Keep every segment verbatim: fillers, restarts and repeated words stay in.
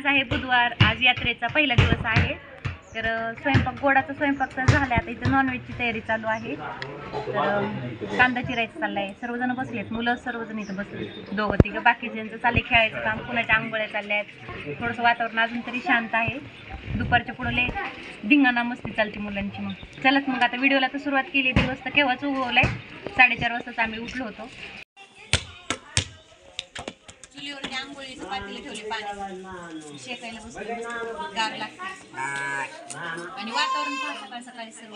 आज आहे बुधवार, आज यात्रेचा पहिला दिवस आहे. तर स्वयंपाक गोडाचा स्वयंपाक तर झाला, आता इथे नॉनव्हेजची तयारी चालू आहे. तर कांदा चिरायचा चाललाय, सर्वजण बसलेत, मुलं सर्वजण इथं बसले, दोघं तिघं. बाकीच्यांचं चालले खेळायचं काम, कुणाच्या आंघोळ्या चालल्या आहेत. थोडंसं वातावरण अजून तरी शांत आहे. दुपारच्या पुढे लय धिंगाणा मस्ती चालते मुलांची. मग चलत मग आता व्हिडिओला तर सुरुवात केली. दिवस तर केव्हाच उगवलाय, साडेचार वाजताच आम्ही उठलो होतो. चुलीवरती आंघोळीचं पातेलं ठेवले, पाणी शेकायला बसले, गार लागते. आणि वातावरण पहा सकाळ सकाळी सर्व.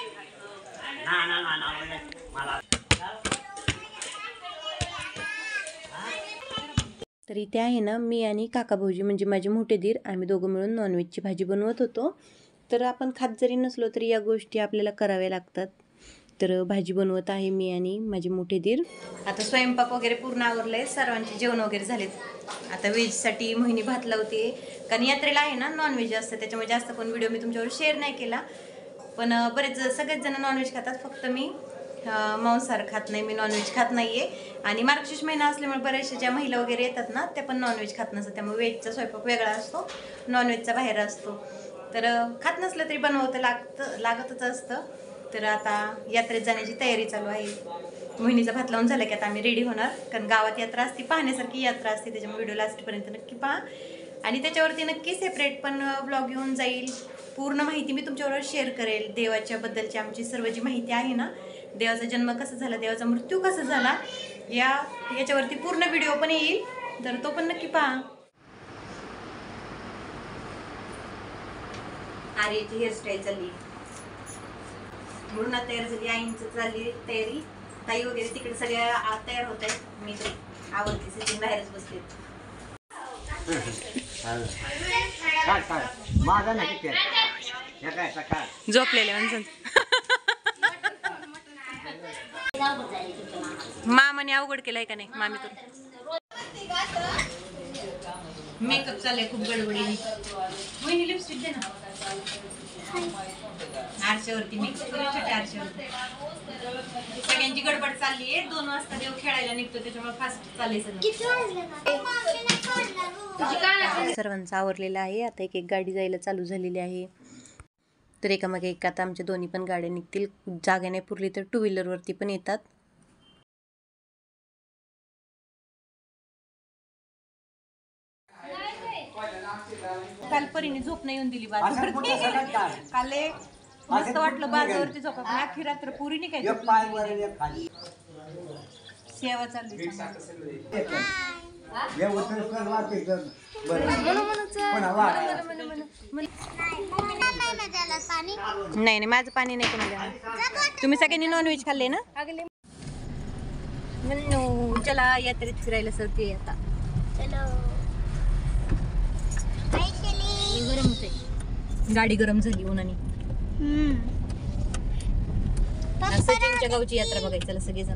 तर इथे आहे ना, मी आणि काका भाऊजी म्हणजे माझे मोठे दीर, आम्ही दोघं मिळून नॉनव्हेजची भाजी बनवत होतो. तर आपण खात जरी नसलो तरी या गोष्टी आपल्याला कराव्या लागतात. तर भाजी बनवत आहे मी आणि माझे मोठे दीर. आता स्वयंपाक वगैरे पूर्ण आवरलंय, सर्वांचे जेवण वगैरे झालेत. आता व्हेजसाठी मोहिनी भात लावते, कारण यात्रेला आहे ना नॉनव्हेज असतं, त्याच्यामुळे जास्त पण व्हिडिओ मी तुमच्यावर शेअर नाही केला. पण बरेच सगळेच जण नॉनव्हेज खातात, फक्त मी मांसाहार खात नाही, मी नॉनव्हेज खात नाही आहे. आणि मार्गशीर्ष महिना असल्यामुळे बऱ्याचशा ज्या महिला वगैरे येतात ना, त्या पण नॉनव्हेज खात नसतात, त्यामुळे व्हेजचा स्वयंपाक वेगळा असतो, नॉनव्हेजचा बाहेर असतो. तर खात नसलं तरी बनवतं लागतं लागतच असतं. तर आता यात्रेत जाण्याची तयारी चालू आहे. मोहिनीचा भात लावून झाला की आता आम्ही रेडी होणार, कारण गावात यात्रा असते, पाहण्यासारखी यात्रा असते, त्याच्यामुळे व्हिडिओ लास्टपर्यंत नक्की पहा. आणि त्याच्यावरती नक्की सेपरेट पण ब्लॉग येऊन जाईल, पूर्ण माहिती मी तुमच्याबरोबर शेअर करेल. देवाच्याबद्दलची आमची सर्व जी माहिती आहे ना, देवाचा जन्म कसा झाला, देवाचा मृत्यू कसा झाला, या याच्यावरती पूर्ण व्हिडिओ पण येईल, तर तो पण नक्की पहा. आर्याची हेअरस्टाईल चालली, म्हणून तयार झाली, आईंचं चालली तयारी, ताई वगैरे तिकडे सगळ्या तयार होत आहेत. मी तर आवडते सचिन बाहेरच बसले. झोपलेले मामाने अवघड केलाय का नाही मामी करून. मेकअप चाललाय खूप गडबडीने. मोहिनी लिपस्टिक दे ना. आरशावरती मेकअप करून छोट्या आरशावरती सगळ्यांची गडबड चालली आहे. दोन वाजता देव खेळायला निघतो, त्याच्यामुळे फास्ट चालले सगळं. सर्वांचं आवरलेलं आहे. आता एक एक गाडी जायला चालू झालेली आहे. तर एकामागे एक आता आमच्या दोन्ही पण गाड्या निघतील. जागा नाही पुरली तर टू व्हीलरवरती पण येतात. काल परीने झोप नाही येऊन दिली बाजूवरती. काल मस्त वाटलं बाजूवरती झोपा, पण अख्खी रात्र पुरीने काय सेवा चालली. नाही नाही माझं पाणी नाही कोणाला. तुम्ही सगळ्यांनी नॉनव्हेज खाल्ले ना. चला यात्रेत फिरायला सरते आता. गरम होते, गाडी गरम झाली उन्हाने. सचिनच्या गावची यात्रा बघायची चला सगळेजण.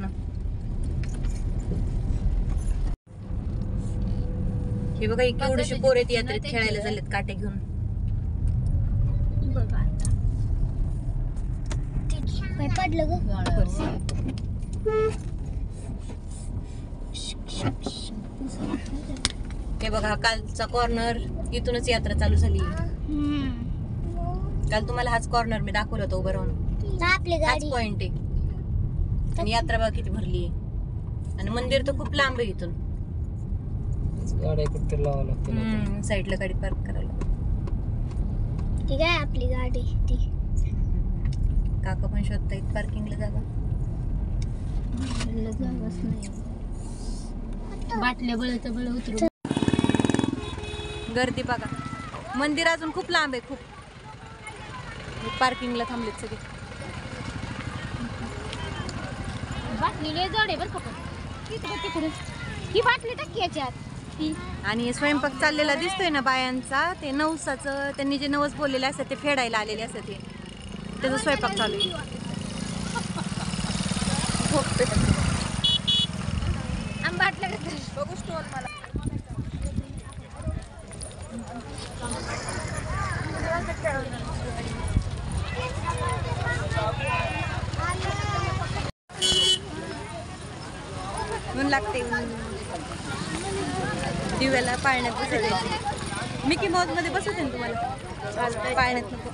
हे बघा केवढीशी पोर आहेत यात्रेत खेळायला झालेत काटे घेऊन. हे बघा कालचा कॉर्नर, इथूनच यात्रा चालू झाली. काल तुम्हाला हाच कॉर्नर मी दाखवला होता उभं राहून, हाच पॉइंट आहे. आणि यात्रा बघा किती भरली आहे. आणि मंदिर तर खूप लांब आहे इथून. साईडला गाडी पार्क करायला. ठीक आहे आपली गाडी ती. काका पण शोधतायत पार्किंगला जागा. जागाच नाही, बाटल्या बळच बळ उतरू. गर्दी बघा, मंदिर अजून खूप लांब आहे खूप. पार्किंगला थांबलेत सगळे. बाटली लय जड आहे बरं का, तिकडे ही बाटली टाकी याच्यात. आणि स्वयंपाक चाललेला दिसतोय ना बायांचा, ते नवसाचं त्यांनी जे नवस बोललेले असतात ते फेडायला आलेले असतात, ते त्याचा स्वयंपाक चालू आहे. बाटल्या बघू स्टोन मला. ऊन लागते, दिव्याला पाळण्यात बसायचे. मिकी माऊस मध्ये बसवते ना तुम्हाला पाळण्यात नको.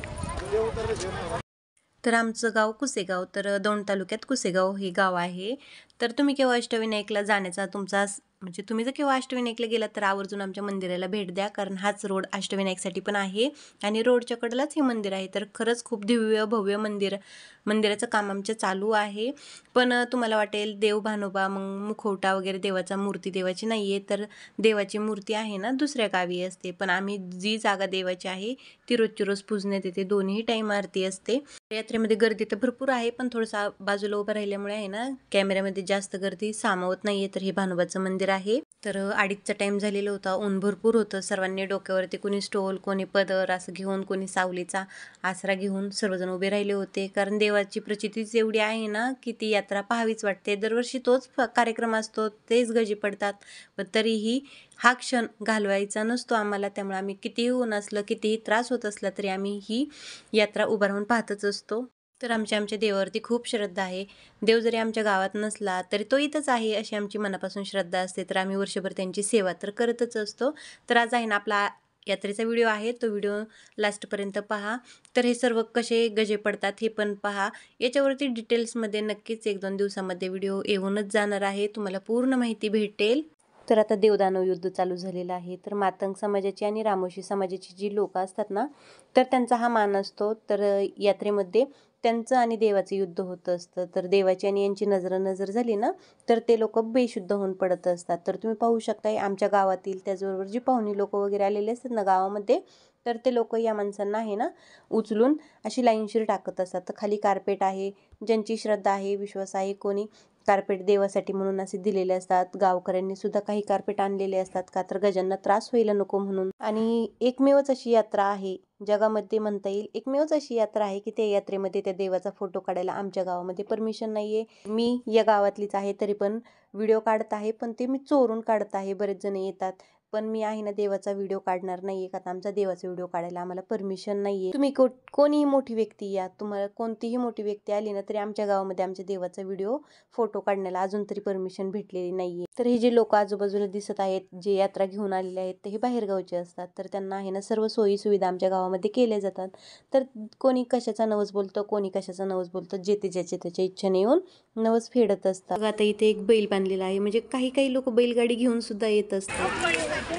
तर आमचं गाव कुसेगाव, तर दौंड तालुक्यात कुसेगाव हे गाव आहे. तर तुम्ही केव्हा अष्टविनायकला जाण्याचा तुमचा म्हणजे तुम्ही जर केव्हा अष्टविनायकला गेलात तर आवर्जून आमच्या मंदिराला भेट द्या, कारण हाच रोड अष्टविनायकसाठी पण आहे आणि रोडच्या कडेलाच हे मंदिर आहे. तर खरंच खूप दिव्य भव्य मंदिर मंदिराचं काम आमचं चालू आहे. पण तुम्हाला वाटेल देव भानोबा मग मुखवटा वगैरे देवाचा मूर्ती देवाची नाही आहे, तर देवाची मूर्ती आहे ना दुसऱ्या गावी असते. पण आम्ही जी जागा देवाची आहे ती रोजची रोज पूजण्यात येते, दोन्ही टाईम आरती असते. यात्रेमध्ये गर्दी तर भरपूर आहे, पण थोडंसं बाजूला उभं राहिल्यामुळे आहे ना कॅमेऱ्यामध्ये जास्त गर्दी सामावत नाहीये. तर हे भानोबाचं मंदिर आहे. तर अडीचचा टाइम झालेला होता, ऊन भरपूर होतं. सर्वांनी डोक्यावरती कोणी स्टोल कोणी पदर असं घेऊन कोणी सावलीचा आसरा घेऊन सर्वजण उभे राहिले होते, कारण देवाची प्रचितीच एवढी आहे ना की ती यात्रा पाहावीच वाटते. दरवर्षी तोच कार्यक्रम असतो, तेच गजी पडतात, पण तरीही हा क्षण घालवायचा नसतो आम्हाला. त्यामुळे आम्ही कितीही ऊन असलं कितीही त्रास होत असला तरी आम्ही ही यात्रा उभा राहून पाहतच असतो. तर आमच्या आमच्या देवावरती खूप श्रद्धा आहे. देव जरी आमच्या गावात नसला तरी तो इथंच आहे अशी आमची मनापासून श्रद्धा असते. तर आम्ही वर्षभर त्यांची सेवा तर करतच असतो. तर आज आहे ना आपला यात्रेचा व्हिडिओ आहे, तो व्हिडिओ लास्टपर्यंत पहा. तर हे सर्व कसे गजे पडतात हे पण पहा. याच्यावरती डिटेल्समध्ये नक्कीच एक दोन दिवसामध्ये व्हिडिओ येऊनच जाणार आहे, तुम्हाला पूर्ण माहिती भेटेल. तर आता देवदानव युद्ध चालू झालेलं आहे. तर मातंग समाजाची आणि रामोशी समाजाची जी लोक असतात ना तर त्यांचा हा मान असतो. तर यात्रेमध्ये त्यांचं आणि देवाचं युद्ध होत असतं. तर देवाची आणि यांची नजर नजर झाली ना तर ते लोक बेशुद्ध होऊन पडत असतात. तर तुम्ही पाहू शकताय आमच्या गावातील त्याचबरोबर जी पाहुणी लोक वगैरे आलेले असतात ना गावामध्ये, तर ते लोक या माणसांना आहे ना उचलून अशी लाईनशीर टाकत असतात. तर खाली कार्पेट आहे, ज्यांची श्रद्धा आहे विश्वास आहे कोणी कार्पेट देवासाठी म्हणून असे दिलेले असतात. गावकऱ्यांनी सुद्धा काही कार्पेट आणलेले असतात, का तर गजांना त्रास व्हायला नको म्हणून. आणि एकमेवच अशी यात्रा आहे जगामध्ये म्हणता येईल, एकमेवच अशी यात्रा आहे की त्या यात्रेमध्ये त्या देवाचा फोटो काढायला आमच्या गावामध्ये परमिशन नाहीये. मी या गावातलीच आहे तरी पण व्हिडिओ काढत आहे, पण ते मी चोरून काढत आहे. बरेच जण येतात पण मी आहे ना देवाचा व्हिडिओ काढणार नाहीये, का आमचा देवाचा व्हिडिओ काढायला आम्हाला परमिशन नाहीये. तुम्ही को कोणीही मोठी व्यक्ती या, तुम्हाला कोणतीही मोठी व्यक्ती आली ना तरी आमच्या गावामध्ये आमच्या देवाचा व्हिडिओ फोटो काढण्याला अजून तरी परमिशन भेटलेली नाहीये. तर हे जे लोक आजूबाजूला दिसत आहेत जे यात्रा घेऊन आलेले आहेत ते हे बाहेरगावचे असतात. तर त्यांना आहे ना सर्व सोयी सुविधा आमच्या गावामध्ये केल्या जातात. तर कोणी कशाचा नवस बोलतं कोणी कशाचा नवस बोलतं, जे ते ज्याच्या त्याच्या इच्छेने येऊन नवस फेडत असतात. आता इथे एक बैल बांधलेला आहे, म्हणजे काही काही लोक बैलगाडी घेऊन सुद्धा येत असतात.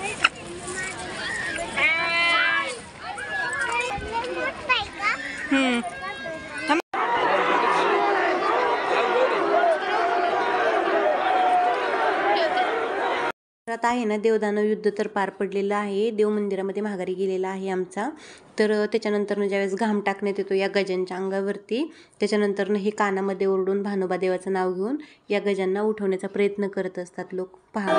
हम्म आता आहे ना देवदानव युद्ध तर पार पडलेलं आहे. देव मंदिरामध्ये माघारी गेलेला आहे आमचा. तर त्याच्यानंतर ज्यावेळेस घाम टाकण्यात येतो या गजांच्या अंगावरती, त्याच्यानंतर हे कानामध्ये ओरडून भानोबा देवाचं नाव घेऊन या गजांना उठवण्याचा प्रयत्न करत असतात लोक. पहा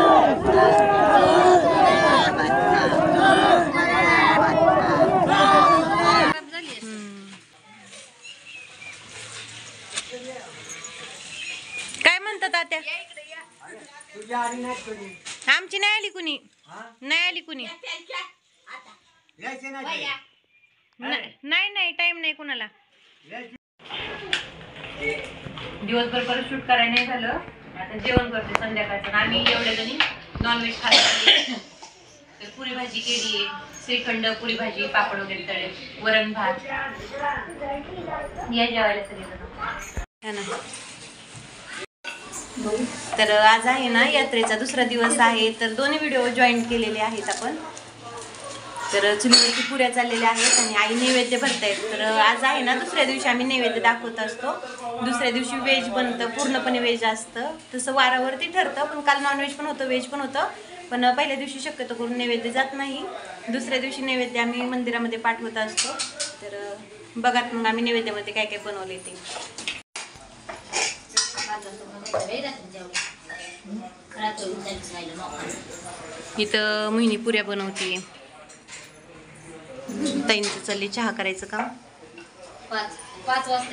काय म्हणतात आता, आमची नाही आली कुणी, नाही आली कुणी, नाही नाही टाइम नाही कुणाला. दिवसभर परत शूट करायला नाही झालं, आता जेवण करते संध्याकाळचं. आम्ही एवढ्या जणी नॉनव्हेज खायला, तर पुरी भाजी केली आहे, श्रीखंड पुरी भाजी पापड वगैरे तळे, वरण भात. या जेवायला सगळेजण. तर आज आहे ना यात्रेचा दुसरा दिवस आहे, तर दोन्ही व्हिडिओ जॉईन केलेले आहेत आपण. तर चुलीवरती पुऱ्या चाललेल्या आहेत आणि आई नैवेद्य भरतायत. तर आज आहे ना दुसऱ्या दिवशी आम्ही नैवेद्य दाखवत असतो, दुसऱ्या दिवशी व्हेज बनतं, पूर्णपणे व्हेज असतं. तसं वारावरती ठरतं, पण काल नॉनव्हेज पण होतं व्हेज पण होतं, पण पहिल्या दिवशी शक्यतो करून नैवेद्य जात नाही. दुसऱ्या दिवशी नैवेद्य आम्ही मंदिरामध्ये पाठवत असतो. तर बघा मग आम्ही नैवेद्यामध्ये काय काय बनवले ते. इथं मोहिनी पुऱ्या बनवते, ताईंचं चालले चहा करायचं काम. पाच पाच वाजता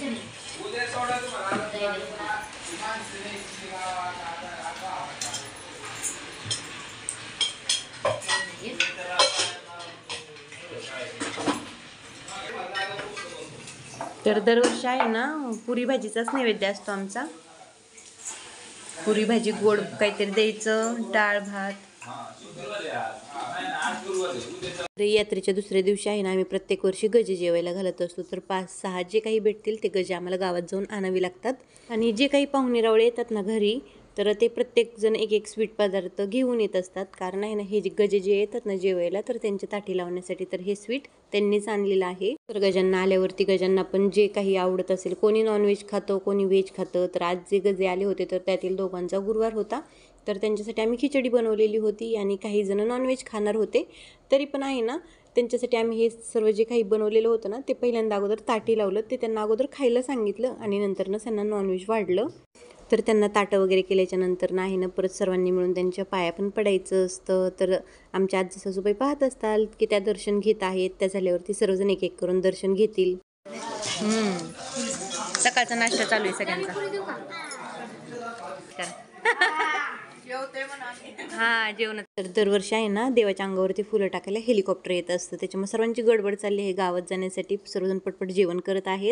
तर दरवर्षी आहे ना पुरी भाजीचाच नैवेद्य असतो आमचा. पुरी भाजी गोड काहीतरी द्यायचं, डाळ भात तर यात्रेच्या दुसऱ्या दिवशी आहे ना आम्ही प्रत्येक वर्षी गजे जेवायला घालत असतो. तर पाच सहा जे काही भेटतील ते गजे आम्हाला गावात जाऊन आणावी लागतात. आणि जे काही पाहुणे रावळे येतात ना घरी, तर ते प्रत्येकजण एक एक स्वीट पदार्थ घेऊन येत असतात. कारण आहे ना हे जे गजे जे येतात ना जेवायला, तर त्यांच्या ताटी लावण्यासाठी तर हे स्वीट त्यांनीच आणलेलं आहे. तर गजांना आल्यावरती गजांना पण जे काही आवडत असेल, कोणी नॉनव्हेज खातं कोणी व्हेज खातं. तर आज जे गजे आले होते तर त्यातील दोघांचा गुरुवार होता, तर त्यांच्यासाठी आम्ही खिचडी बनवलेली होती. आणि काही जण नॉनव्हेज खाणार होते, तरी पण आहे ना त्यांच्यासाठी आम्ही हे सर्व जे काही बनवलेलं होतं ना ते पहिल्यांदा अगोदर ताटी लावलं. ते त्यांना अगोदर खायला सांगितलं आणि नंतरनं त्यांना नॉनव्हेज वाढलं. तर त्यांना ताटं वगैरे केल्याच्या नंतर नाही ना परत सर्वांनी मिळून त्यांच्या पाया पण पडायचं असतं. तर आमच्या आजी सासूबाई पाहत असतात की त्या दर्शन घेत आहेत. त्या झाल्यावरती सर्वजण एक एक करून दर्शन घेतील. सकाळचा नाश्ता चालू आहे सगळ्यांचा. हा जेवण. तर दरवर्षी आहे ना देवाच्या अंगावरती फुलं टाकायला हेलिकॉप्टर येत असतं. त्याच्यामुळे सर्वांची गडबड चालली आहे गावात जाण्यासाठी. सर्वजण पटपट जेवण करत आहेत.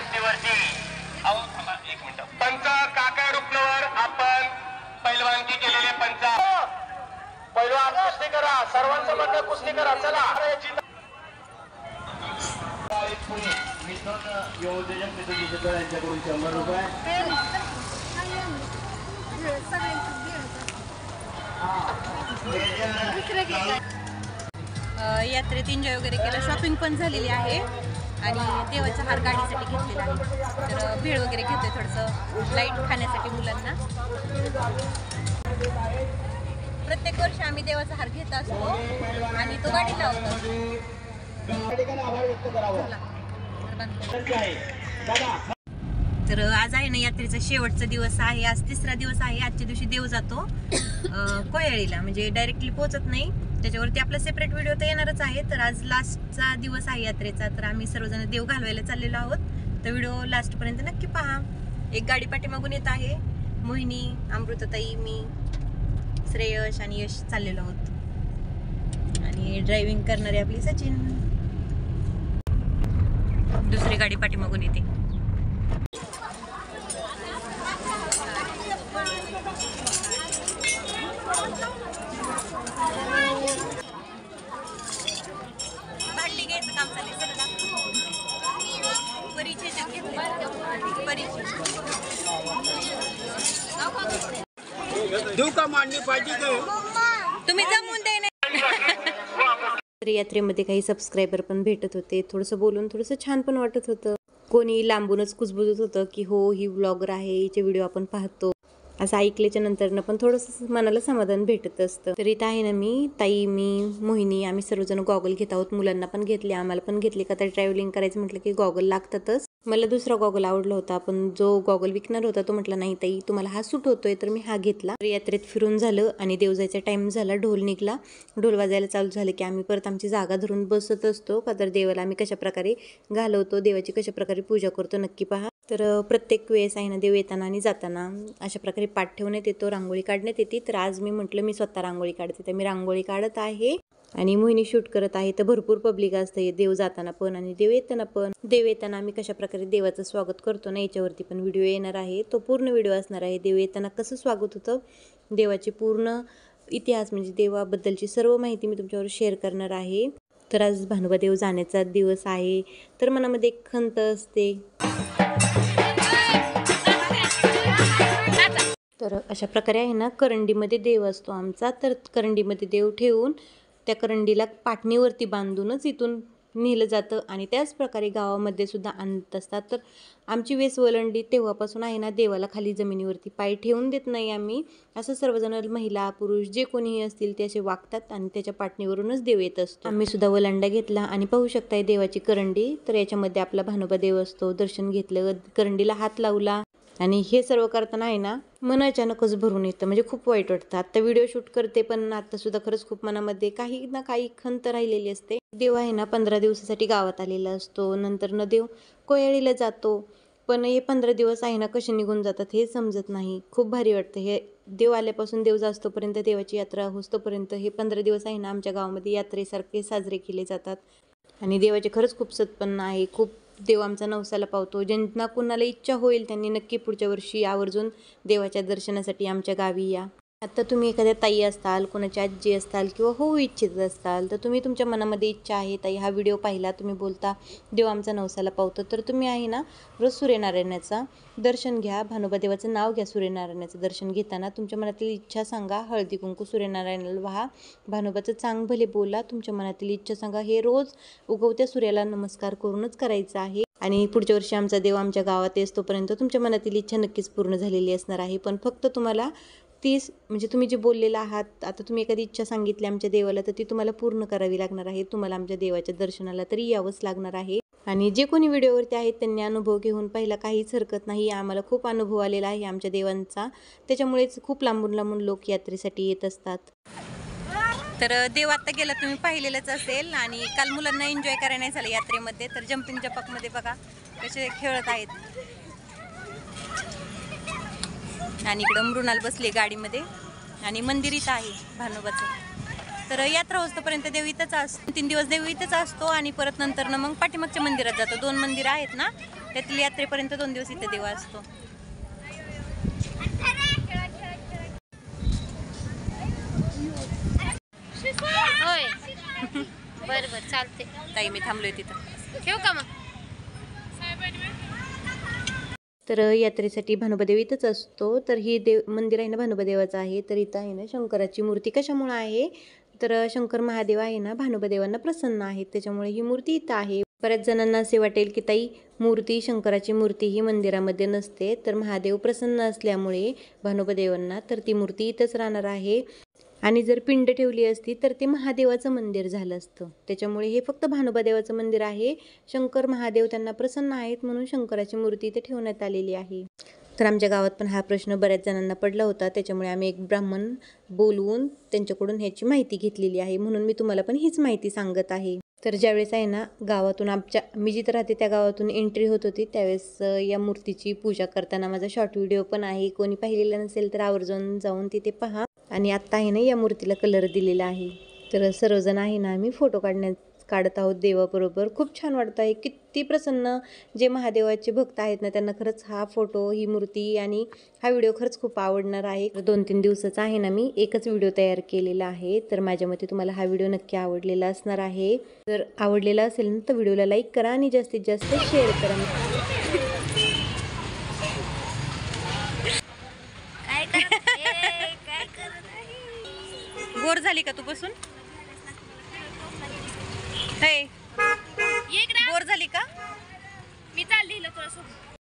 पंच काका रुपल्यावर आपण पैलवानकी केलेले पंच पैलवान कुस्ती करा. सर्वांचं म्हणणं कुस्ती करा. चला योजक निधीचे यांच्याकडून शंभर रुपये. यात्रेत एन्जॉय वगैरे केलं, शॉपिंग पण झालेली आहे आणि देवाचा हार गाडीसाठी घेतलेला आहे. तर भेळ वगैरे घेतोय थोडंसं लाईट खाण्यासाठी मुलांना. प्रत्येक वर्षी आम्ही देवाचा हार घेत असतो आणि तो गाडी लावतो. तर आज आहे ना यात्रेचा शेवटचा दिवस आहे. आज तिसरा दिवस आहे. आजच्या दिवशी देव जातो कोयाळीला, म्हणजे डायरेक्टली पोहोचत नाही. त्याच्यावरती आपला सेपरेट व्हिडिओ तर येणारच आहे. तर आज लास्टचा दिवस आहे यात्रेचा. तर आम्ही सर्वजण देव घालवायला चाललेलो आहोत. तर व्हिडिओ लास्टपर्यंत नक्की पहा. एक गाडी पाठीमागून येत आहे. मोहिनी, अमृताताई, मी, श्रेयश आणि यश चाललेलो आहोत. आणि ड्रायव्हिंग करणारे आपली सचिन. दुसरी गाडी पाठीमागून येते. भांडी घ्यायचं काम चालू आहे. परिचय देऊ का मांडणी पाहिजे तुम्ही जमून दे. तर यात्रेमध्ये काही सबस्क्रायबर पण भेटत होते. थोडंसं बोलून थोडंसं छान पण वाटत होतं. कोणी लांबूनच कुजबुजत होतं की हो ही व्लॉगर आहे, हिचे व्हिडिओ आपण पाहतो. असं ऐकल्याच्या नंतर पण थोडंसं मनाला समाधान भेटत असतं. तर इथं आहे ना मी, ताई, मी, मोहिनी आम्ही सर्वजण गॉगल घेत आहोत. मुलांना पण घेतले, आम्हाला पण घेतले. का तर ट्रॅव्हलिंग करायचं म्हटलं की गॉगल लागतातच. मला दुसरा गॉगल आवडला होता, पण जो गॉगल विकणार होता तो म्हटला नाही ताई तुम्हाला हा सूट होतोय, तर मी हा घेतला. यात्रेत फिरून झालं आणि देव जायचा टाइम झाला. ढोल निघला, ढोल वाजायला चालू झालं की आम्ही परत आमची जागा धरून बसत असतो. का तर देवाला आम्ही कशा प्रकारे घालवतो, देवाची कशा प्रकारे पूजा करतो नक्की पहा. तर प्रत्येक वेळेस आहे ना देव येताना आणि जाताना अशा प्रकारे पाठ ठेवण्यात येतो, रांगोळी काढण्यात येते. तर आज मी म्हटलं मी स्वतः रांगोळी काढते, तर मी रांगोळी काढत आहे आणि मोहिनी शूट करत आहे. तर भरपूर पब्लिक असते देव जाताना पण आणि देव येताना पण. देव येताना आम्ही कशा प्रकारे देवाचं स्वागत करतो ना याच्यावरती पण व्हिडिओ येणार आहे. तो पूर्ण व्हिडिओ असणार आहे. देव येताना कसं स्वागत होतं, देवाची पूर्ण इतिहास म्हणजे देवाबद्दलची सर्व माहिती मी तुमच्यावर शेअर करणार आहे. तर आज भानुबा देव जाण्याचा दिवस आहे. तर मनामध्ये एक खंत असते. तर अशा प्रकारे आहे ना करंडीमध्ये देव असतो आमचा. तर करंडीमध्ये देव ठेवून त्या करंडीला पाटणीवरती बांधूनच इथून नेलं जातं आणि त्याच प्रकारे गावामध्ये सुद्धा आणत असतात. तर आमची वेस वलंडी तेव्हापासून आहे ना देवाला खाली जमिनीवरती पाय ठेवून देत नाही आम्ही. असं सर्वजण महिला पुरुष जे कोणीही असतील ते असे वागतात आणि त्याच्या पाटणीवरूनच देव येत असतो. आम्ही सुद्धा वलंडा घेतला आणि पाहू शकताय देवाची करंडी. तर याच्यामध्ये आपला भानुबा देव असतो. दर्शन घेतलं, करंडीला हात लावला आणि हे सर्व करताना आहे ना मन अचानकच भरून येतं, म्हणजे खूप वाईट वाटतं. आता व्हिडिओ शूट करते पण आता सुद्धा खरंच खूप मनामध्ये काही ना काही खंत राहिलेली असते. देव आहे ना पंधरा दिवसासाठी गावात आलेला असतो. नंतर न देव कोयाळीला जातो. पण हे पंधरा दिवस आहे ना कसे निघून जातात हे समजत नाही. खूप भारी वाटतं हे देव आल्यापासून देव जास्तोपर्यंत, देवाची यात्रा होस्तोपर्यंत हे पंधरा दिवस आहे ना आमच्या गावामध्ये यात्रेसारखे साजरे केले जातात. आणि देवाचे खरंच खूप सत्पन्न आहे. खूप देव आमचा नवसाला पावतो. ज्यांना कुणाला इच्छा होईल त्यांनी नक्की पुढच्या वर्षी आवर्जून देवाच्या दर्शनासाठी आमच्या गावी या. आता तुम्ही एखाद्या ताई असताल, कोणाची आजी असताल किंवा होऊ इच्छित असताल, तर तुम्ही तुमच्या मनामध्ये इच्छा आहे ताई हा व्हिडिओ पाहिला, तुम्ही बोलता देव आमचा नवसाला पावतो, तर तुम्ही आहे ना रोज सूर्यनारायणाचा दर्शन घ्या, भानोबा देवाचं नाव घ्या. सूर्यनारायणाचं दर्शन घेताना तुमच्या मनातील इच्छा सांगा, हळदी कुंकू सूर्यनारायणाला वाहा, भानोबाचं चांग भले बोला, तुमच्या मनातील इच्छा सांगा. हे रोज उगवत्या सूर्याला नमस्कार करूनच करायचं आहे. आणि पुढच्या वर्षी आमचा देव आमच्या गावात येस तोपर्यंत तुमच्या मनातील इच्छा नक्कीच पूर्ण झालेली असणार आहे. पण फक्त तुम्हाला तीस म्हणजे तुम्ही जे बोललेला आहात, आता तुम्ही एखादी इच्छा सांगितली आमच्या देवाला, तर ती तुम्हाला पूर्ण करावी लागणार आहे. तुम्हाला आमच्या देवाच्या दर्शनाला तरी यावंच लागणार आहे. आणि जे कोणी व्हिडिओवरती आहेत त्यांनी अनुभव घेऊन पाहिला, काहीच हरकत नाही. आम्हाला खूप अनुभव आलेला आहे आमच्या देवांचा, त्याच्यामुळेच खूप लांबून लांबून लोक यात्रेसाठी येत असतात. तर देव आत्ता गेला तुम्ही पाहिलेलंच असेल. आणि काल मुलांना एन्जॉय करायला नाही झालं यात्रेमध्ये, तर जम्पिंग जपाकमध्ये बघा कसे खेळत आहेत. आणि इकडं मृणाल बसले गाडीमध्ये आणि मंदिर इथं आहे भानोबाचं. तर यात्रा होतपर्यंत देव इथंच असतो, तीन दिवस देव इथंच असतो आणि परत नंतर ना मग पाठीमागच्या मंदिरात जातो. दोन मंदिरं आहेत ना, त्यातील यात्रेपर्यंत दोन दिवस इथं देव असतो. होय बरं बरं चालते ताई मी थांबलोय तिथं, ठेवू का मग. तर यात्रेसाठी भानोबादेव इथंच असतो. तर ही देव मंदिर आहे ना भानोबादेवाचं आहे. तर इथं आहे ना शंकराची मूर्ती. कशामुळं आहे तर शंकर महादेव आहे ना भानोबादेवांना प्रसन्न आहेत, त्याच्यामुळे ही मूर्ती इथं आहे. बऱ्याच जणांना असे वाटेल की ताई मूर्ती शंकराची मूर्ती ही मंदिरामध्ये नसते, तर महादेव प्रसन्न असल्यामुळे भानोबादेवांना तर ती मूर्ती इथंच राहणार आहे. आणि जर पिंड ठेवली असती तर ते महादेवाचं मंदिर झालं असतं, त्याच्यामुळे हे फक्त भानोबादेवाचं मंदिर आहे. शंकर महादेव त्यांना प्रसन्न आहेत म्हणून शंकराची मूर्ती इथे ठेवण्यात आलेली आहे. तर आमच्या गावात पण हा प्रश्न बऱ्याच जणांना पडला होता, त्याच्यामुळे आम्ही एक ब्राह्मण बोलवून त्यांच्याकडून ह्याची माहिती घेतलेली आहे, म्हणून मी तुम्हाला पण हीच माहिती सांगत आहे. तर ज्यावेळेस आहे ना गावातून आमच्या मी जिथं राहते त्या गावातून एंट्री होत होती, त्यावेळेस या मूर्तीची पूजा करताना माझा शॉर्ट व्हिडिओ पण आहे. कोणी पाहिलेला नसेल तर आवर्जून जाऊन तिथे पहा. आणि आत्ता आहे ना या मूर्तीला कलर दिलेला आहे. तर सर्वजण आहे ना आम्ही फोटो काढण्यात काढत आहोत देवाबरोबर. खूप छान वाटतं आहे, किती प्रसन्न. जे महादेवाचे भक्त आहेत ना त्यांना खरंच हा फोटो, ही मूर्ती आणि हा व्हिडिओ खरंच खूप आवडणार आहे. दोन तीन दिवसाचा आहे ना मी एकच व्हिडिओ तयार केलेला आहे, तर माझ्या मते तुम्हाला हा व्हिडिओ नक्की आवडलेला असणार आहे. जर आवडलेला असेल ना तर व्हिडिओला लाईक करा आणि जास्तीत जास्त शेअर करा. बोर झाली का तू बसून? बोर झाली का? मी चालली तुला सोबत.